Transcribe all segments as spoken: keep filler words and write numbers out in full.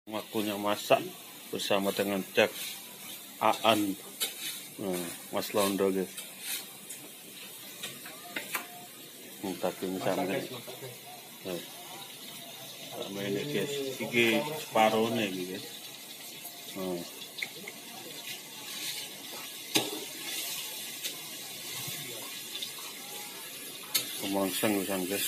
Waktunya masak bersama dengan Chef Aan, nah, Mas Londo guys. Daging sama nah, sama ini guys, ini separuhnya ini guys. Nah. Kemangsang guys.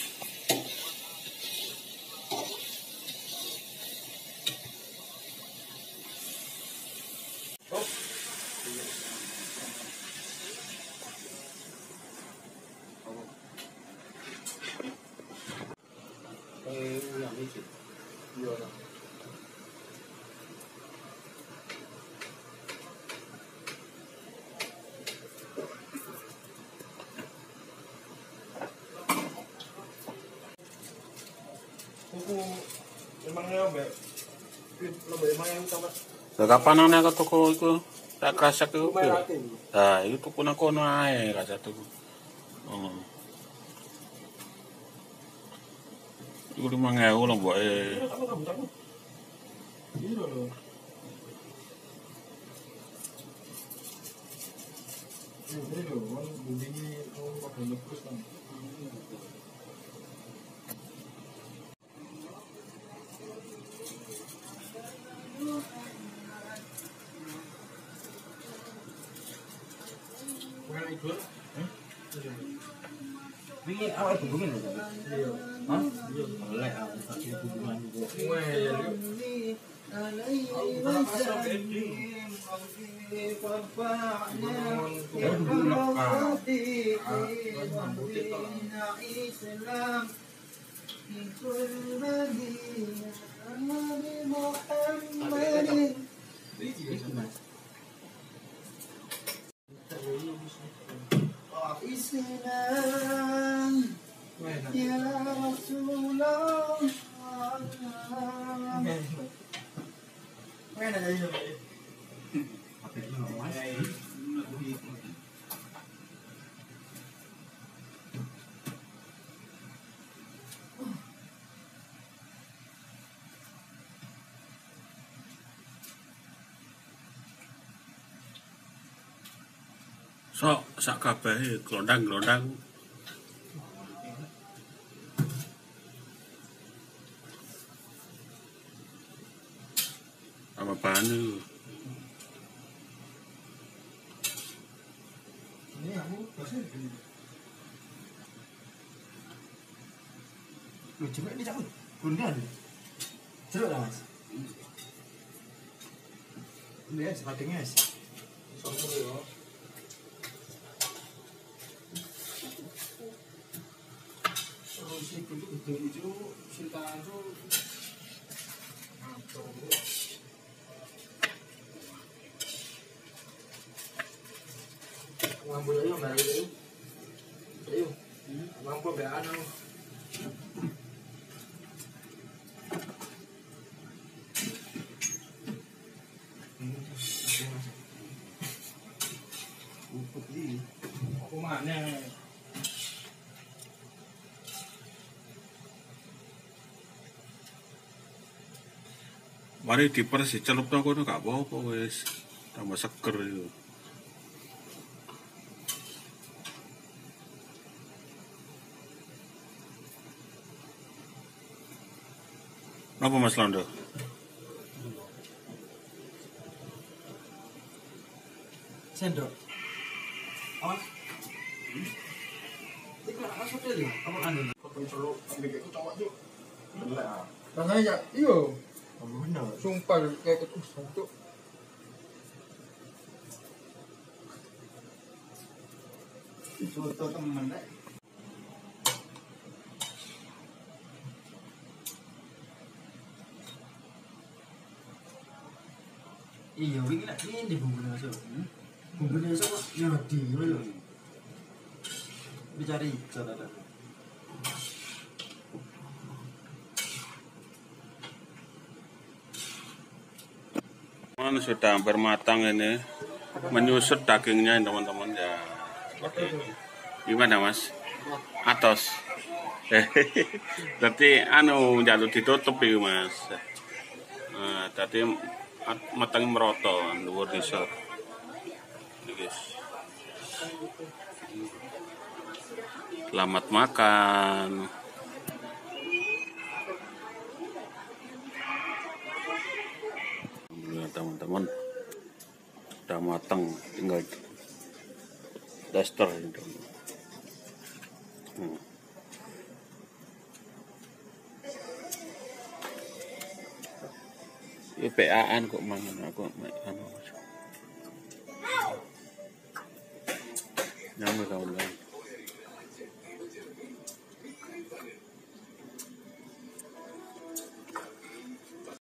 Lah kapan ana ke toko iku? Tak krasak iku. Nah, itu tuku nang kono ae rasa tuku. Heeh. Iku lima ewu lho mboke. Piro lho? Ini lho, kan bumbunya oh pada lekus kan. Ini awal hubungan ya? Iya. Hah? Iya. Boleh awal hubungan juga. Wah, ya. Islam ya Rasulullah. Mana ada ini? Apa itu namanya? Sok sak kabehe glondang-glondang. Apa panu? Ini aku pasti ini. Lu coba ini cabut. Gundal. Jeruk lah, Mas. Ini ya sepatungnya, Mas. Sopo yo. Itu itu itu cinta itu mampu ayo mbak ayo ayo mampu mbak anu aku mana Mari diperes dicelupno kono gak apa-apa wis. Tambah seger itu. Apa Mas Londo? Sendok. Oh. Iki ana sote lho, apa anu? Kok celuk ambek iku cowok yo. Belek ah. Rasane ya iya. Bener. Sumpah kayak ketusuk tuh. Soto temen rek. Iya, wingi lek ndi bumbune masuk. Bumbune masuk kok ya di ngono lho. Dicari cara. Mana sudah hampir matang ini, menyusut dagingnya teman-teman ya. Gimana Mas? Atos. Berarti anu jatuh ditutup ya Mas. Nah, tadi matang meroto dhuwur desa. Ini guys. Selamat makan. Alhamdulillah teman-teman. Udah matang, tinggal daster gitu. Hmm. I P A-an kok mangan aku anu. Nyamuk kau